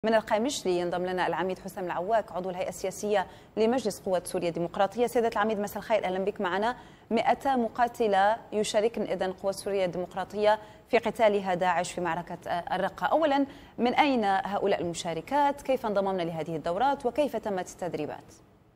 من القامشلي ينضم لنا العميد حسام العواك عضو الهيئة السياسية لمجلس قوات سوريا الديمقراطية. سيدة العميد مساء الخير، أهلا بك معنا. 200 مقاتلة يشاركن إذن قوات سوريا الديمقراطية في قتالها داعش في معركة الرقة. أولا، من أين هؤلاء المشاركات؟ كيف انضممنا لهذه الدورات وكيف تمت التدريبات؟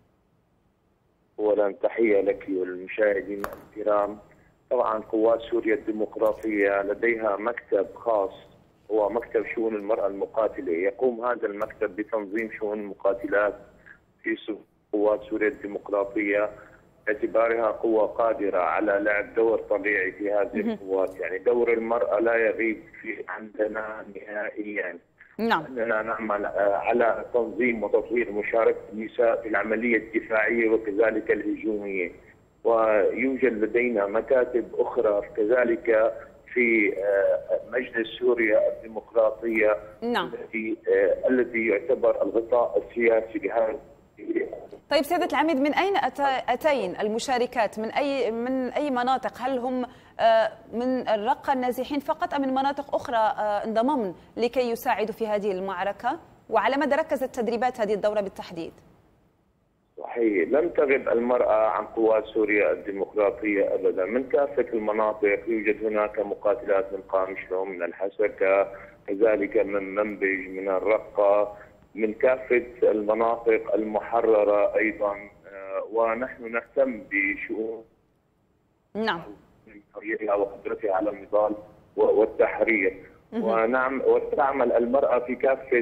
أولا تحية لك والمشاهدين الكرام. طبعا قوات سوريا الديمقراطية لديها مكتب خاص، هو مكتب شؤون المرأة المقاتلة. يقوم هذا المكتب بتنظيم شؤون المقاتلات في قوات سوريا الديمقراطية باعتبارها قوة قادرة على لعب دور طبيعي في هذه القوات. يعني دور المرأة لا يغيب عندنا نهائيا. نعم. أننا نعمل على تنظيم وتطوير مشاركة النساء في العملية الدفاعية وكذلك الهجومية، ويوجد لدينا مكاتب أخرى كذلك في مجلس سوريا الديمقراطية. نعم. الذي يعتبر الغطاء السياسي لهذا. طيب سيدة العميد، من أين أتين المشاركات؟ من أي مناطق؟ هل هم من الرقة النازحين فقط أم من مناطق أخرى انضممن لكي يساعدوا في هذه المعركة؟ وعلى ماذا ركزت تدريبات هذه الدورة بالتحديد؟ صحيح، لم تغب المرأة عن قوات سوريا الديمقراطية أبدا. من كافة المناطق يوجد هناك مقاتلات من قامشلو، من الحسكة، كذلك من منبج، من الرقة، من كافة المناطق المحررة أيضا. ونحن نهتم بشؤون نعم وقدرتها على النضال والتحرير. ونعم، وتعمل المرأة في كافة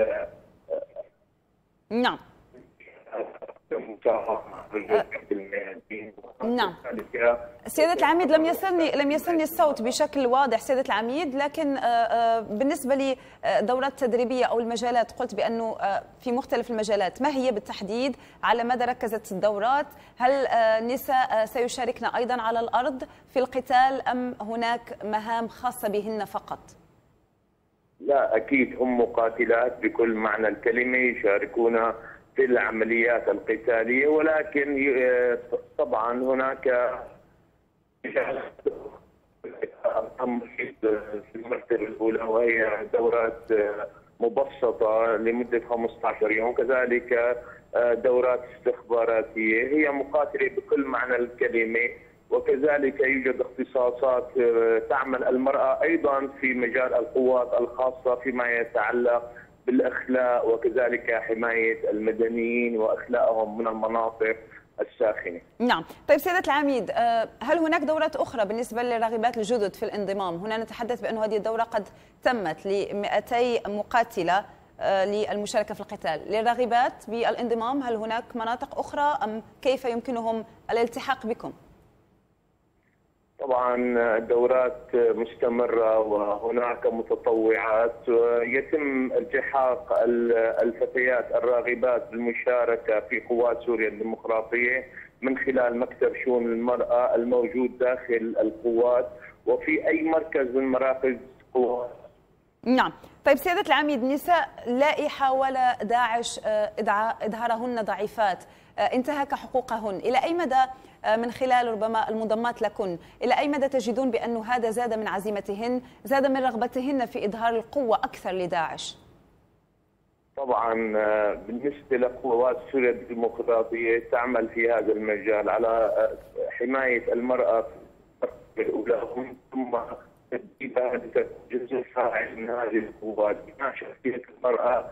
نعم نعم. سيدة العميد، لم يصلني الصوت بشكل واضح سيدة العميد، لكن بالنسبة لدورات تدريبية أو المجالات قلت بأنه في مختلف المجالات، ما هي بالتحديد؟ على ماذا ركزت الدورات؟ هل النساء سيشاركن أيضا على الأرض في القتال أم هناك مهام خاصة بهن فقط؟ لا، أكيد هم مقاتلات بكل معنى الكلمة، يشاركون في العمليات القتالية، ولكن طبعا هناك في المرتبة الأولى وهي دورات مبسطة لمدة 15 يوم، كذلك دورات استخباراتية. هي مقاتلة بكل معنى الكلمة، وكذلك يوجد اختصاصات تعمل المرأة أيضا في مجال القوات الخاصة فيما يتعلق بالأخلاق وكذلك حماية المدنيين وأخلاقهم من المناطق الساخنة. نعم. طيب سيدة العميد، هل هناك دورات أخرى بالنسبة للراغبات الجدد في الانضمام؟ هنا نتحدث بأن هذه الدورة قد تمت ل200 مقاتلة للمشاركة في القتال. للراغبات بالانضمام هل هناك مناطق أخرى أم كيف يمكنهم الالتحاق بكم؟ طبعا الدورات مستمرة وهناك متطوعات. يتم التحاق الفتيات الراغبات بالمشاركة في قوات سوريا الديمقراطية من خلال مكتب شؤون المرأة الموجود داخل القوات وفي أي مركز من مراكز قوات. نعم. طيب سيدة العميد، نساء لائي حاول داعش إظهارهن ضعيفات، انتهك حقوقهن، إلى أي مدى من خلال ربما المنضمات لكن، إلى أي مدى تجدون بأنه هذا زاد من عزيمتهن، زاد من رغبتهن في إظهار القوة أكثر لداعش؟ طبعا بالنسبة لقوات سوريا الديمقراطية تعمل في هذا المجال على حماية المرأة الأولى، ثم تدريبها جزء فاعل من هذه القوات بما شخصية المرأة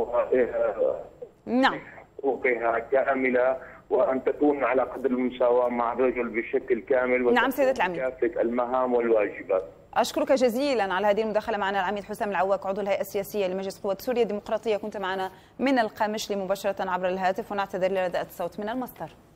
نعم حقوقها كاملة، وأن تكون على قدر المساواة مع الرجل بشكل كامل. نعم سيدة العميد، كافة المهام والواجبات. أشكرك جزيلا على هذه المداخلة معنا. العميد حسام العواك عضو الهيئة السياسية لمجلس قوات سوريا الديمقراطية، كنت معنا من القامشلي مباشرة عبر الهاتف، ونعتذر لرداءة الصوت من المصدر.